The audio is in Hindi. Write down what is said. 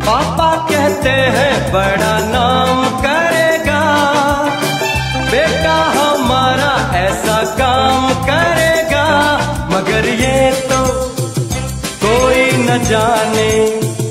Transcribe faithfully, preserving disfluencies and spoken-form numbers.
पापा कहते हैं बड़ा नाम करेगा, बेटा हमारा ऐसा काम करेगा, मगर ये तो कोई न जाने